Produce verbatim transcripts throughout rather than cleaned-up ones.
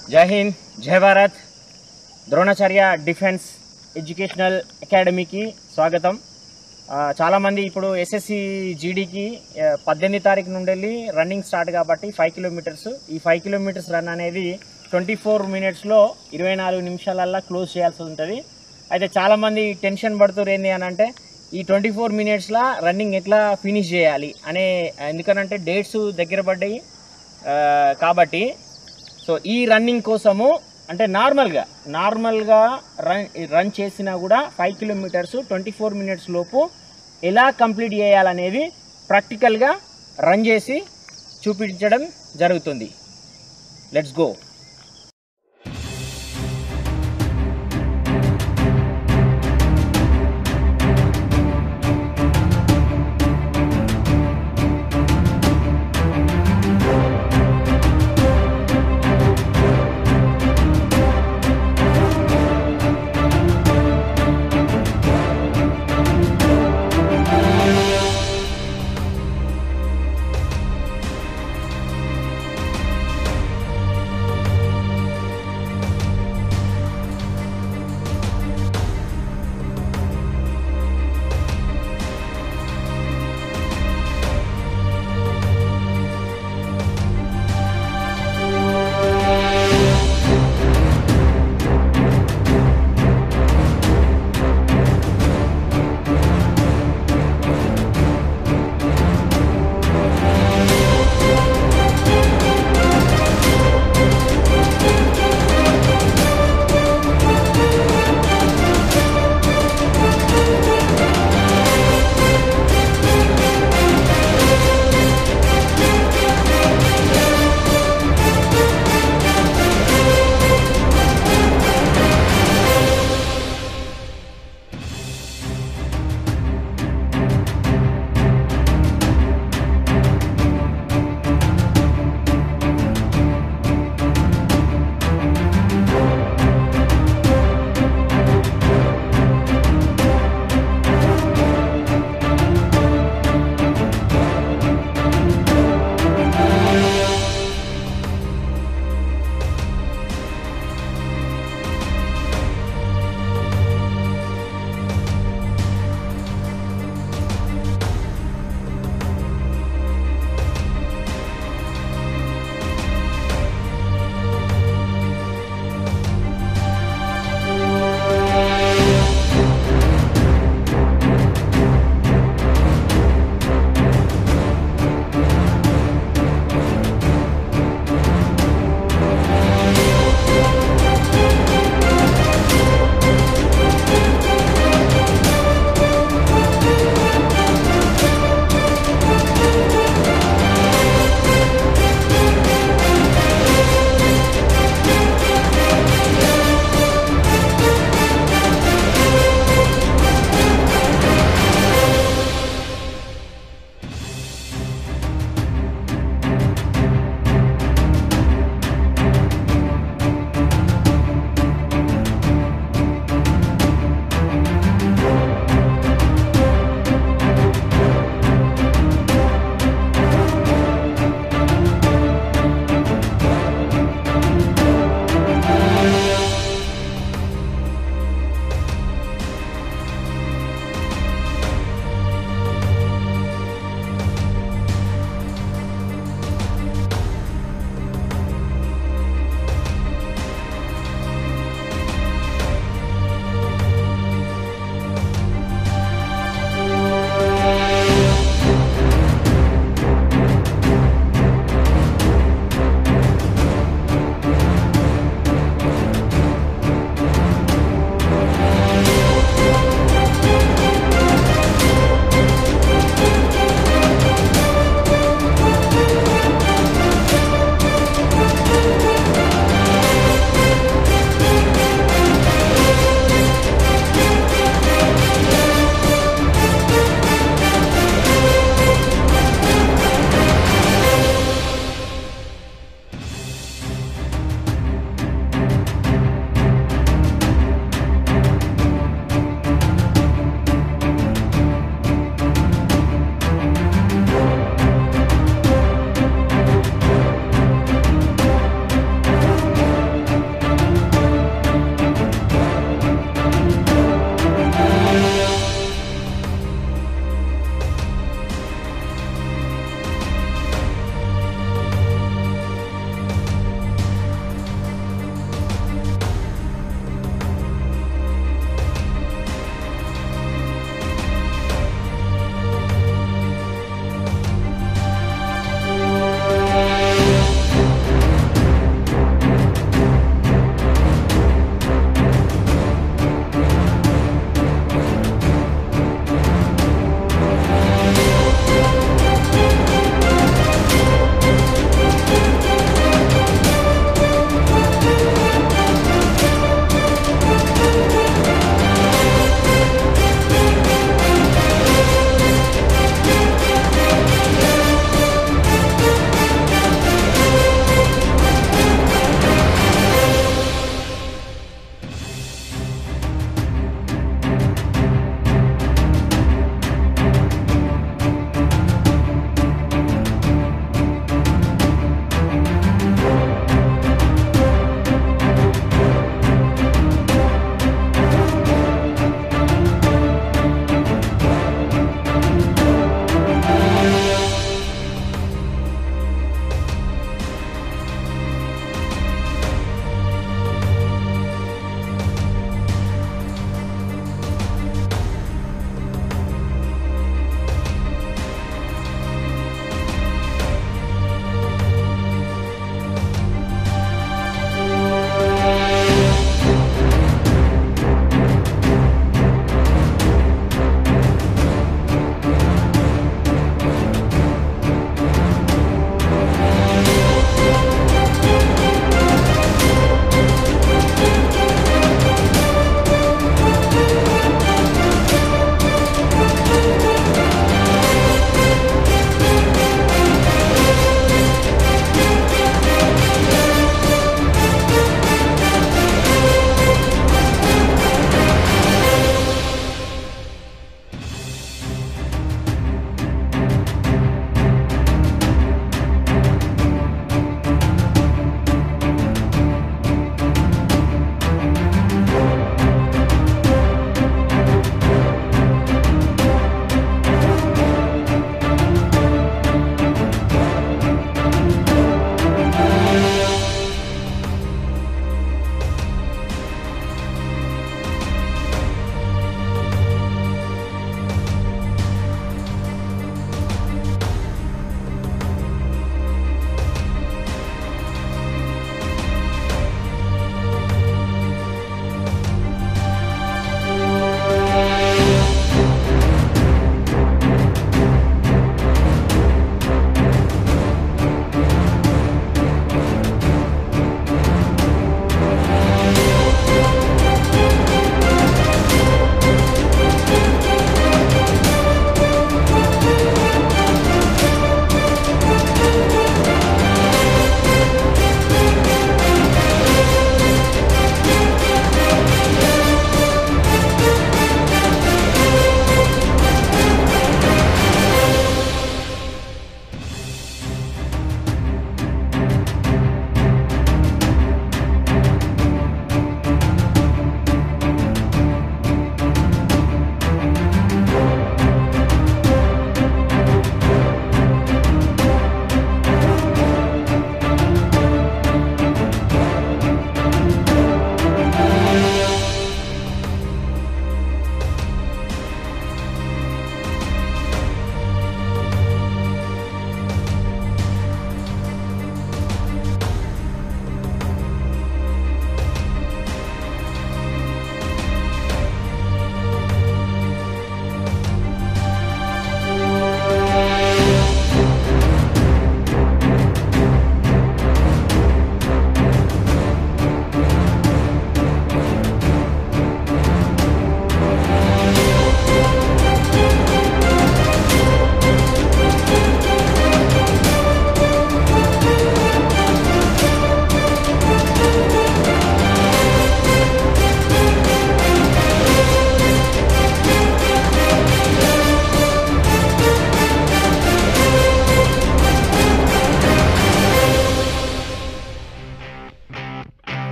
జై హింద్, జై Bharat. Dronacharya defence educational అకాడమీకి స్వాగతం. చాలామంది ఇప్పుడు ఎస్ఎస్సి జీడీకి పద్దెనిమిది తారీఖు నుండి వెళ్ళి రన్నింగ్ స్టార్ట్ కాబట్టి ఫైవ్ కిలోమీటర్స్ ఈ ఫైవ్ కిలోమీటర్స్ రన్ అనేది ట్వంటీ ఫోర్ మినిట్స్లో ఇరవై నాలుగు నిమిషాలల్లా క్లోజ్ చేయాల్సి ఉంటుంది. అయితే చాలామంది టెన్షన్ పడుతున్నారు ఏంటి అని అంటే ఈ ట్వంటీ ఫోర్ మినిట్స్లో రన్నింగ్ ఎట్లా ఫినిష్ చేయాలి అనే, ఎందుకనంటే డేట్స్ దగ్గర పడ్డాయి కాబట్టి. సో ఈ రన్నింగ్ కోసము అంటే నార్మల్గా నార్మల్గా రన్ రన్ చేసినా కూడా five kilometres twenty four minutes లోపు ఎలా కంప్లీట్ చేయాలనేది ప్రాక్టికల్గా రన్ చేసి చూపించడం జరుగుతుంది. Let's go.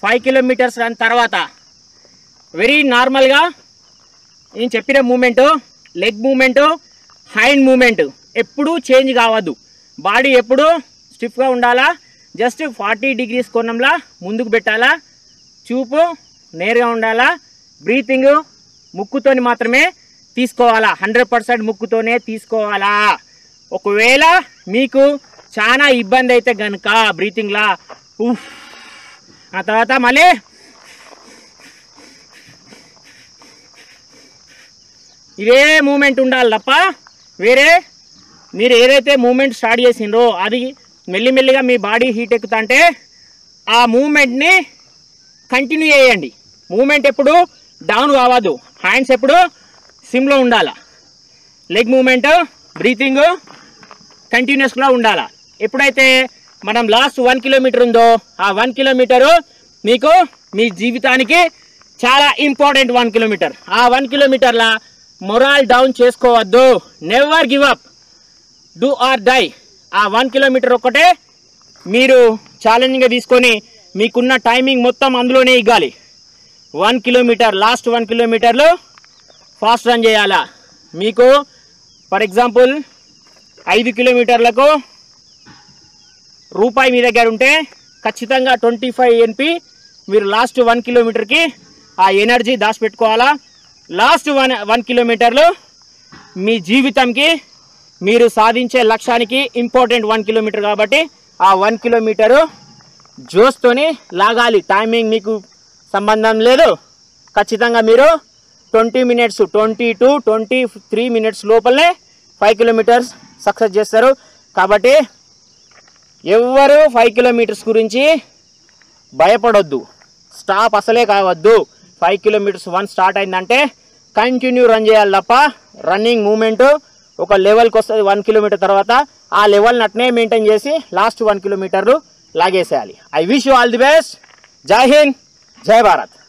Five kilometres run తర్వాత వెరీ నార్మల్గా నేను చెప్పిన moment, leg moment, hand moment ఎప్పుడూ చేంజ్ కావద్దు. బాడీ ఎప్పుడూ స్టిఫ్గా ఉండాలా. జస్ట్ ఫార్టీ డిగ్రీస్ కోణంలో ముందుకు పెట్టాలా. చూపు నేరుగా ఉండాలా. బ్రీతింగ్ ముక్కుతోని మాత్రమే తీసుకోవాలా. హండ్రెడ్ పర్సెంట్ ముక్కుతోనే తీసుకోవాలా. ఒకవేళ మీకు చాలా ఇబ్బంది అయితే కనుక బ్రీతింగ్లా ఉఫ్, ఆ తర్వాత మళ్ళీ ఇదే మూమెంట్ ఉండాలి తప్ప వేరే మీరు ఏదైతే మూమెంట్ స్టార్ట్ చేసిండ్రో అది మెల్లిమెల్లిగా మీ బాడీ హీట్ ఎక్కుతుంటే ఆ మూమెంట్ని కంటిన్యూ చేయండి. మూమెంట్ ఎప్పుడు డౌన్ కావద్దు. హ్యాండ్స్ ఎప్పుడు సిమ్లో ఉండాలి. లెగ్ మూమెంట్, బ్రీతింగ్ కంటిన్యూస్గా ఉండాలి. ఎప్పుడైతే మనం లాస్ట్ వన్ కిలోమీటర్ ఉందో ఆ వన్ కిలోమీటరు మీకు మీ జీవితానికి చాలా ఇంపార్టెంట్ వన్ కిలోమీటర్. ఆ వన్ కిలోమీటర్ల మొరాల్ డౌన్ చేసుకోవద్దు. Never give up, do or die. ఆ వన్ కిలోమీటర్ ఒక్కటే మీరు ఛాలెంజింగ్గా తీసుకొని మీకున్న టైమింగ్ మొత్తం అందులోనే ఇవ్వాలి. వన్ కిలోమీటర్ లాస్ట్ వన్ కిలోమీటర్లు ఫాస్ట్ రన్ చేయాలా. మీకు ఫర్ ఎగ్జాంపుల్ ఐదు కిలోమీటర్లకు రూపాయి మీ దగ్గర ఉంటే ఖచ్చితంగా ట్వంటీ ఫైవ్ ఎన్పి మీరు లాస్ట్ వన్ కిలోమీటర్కి ఆ ఎనర్జీ దాచిపెట్టుకోవాలా. లాస్ట్ వన్ వన్ కిలోమీటర్లు మీ జీవితంకి మీరు సాధించే లక్ష్యానికి ఇంపార్టెంట్ వన్ కిలోమీటర్ కాబట్టి ఆ వన్ కిలోమీటరు జోస్తోని లాగాలి. టైమింగ్ మీకు సంబంధం లేదు. ఖచ్చితంగా మీరు twenty minutes twenty two twenty three minutes లోపలనే ఫైవ్ కిలోమీటర్స్ సక్సెస్ చేస్తారు. కాబట్టి ఎవ్వరు ఫైవ్ కిలోమీటర్స్ గురించి భయపడొద్దు. స్టాప్ అసలే కావద్దు. ఫైవ్ కిలోమీటర్స్ వన్ స్టార్ట్ అయిందంటే కంటిన్యూ రన్ చేయాలి తప్ప రన్నింగ్ మూమెంట్ ఒక లెవెల్కి వస్తుంది. వన్ కిలోమీటర్ తర్వాత ఆ లెవెల్ని అట్నే మెయింటైన్ చేసి లాస్ట్ వన్ కిలోమీటర్లు లాగేసేయాలి. I wish you all the best. జై హింద్, జై భారత్.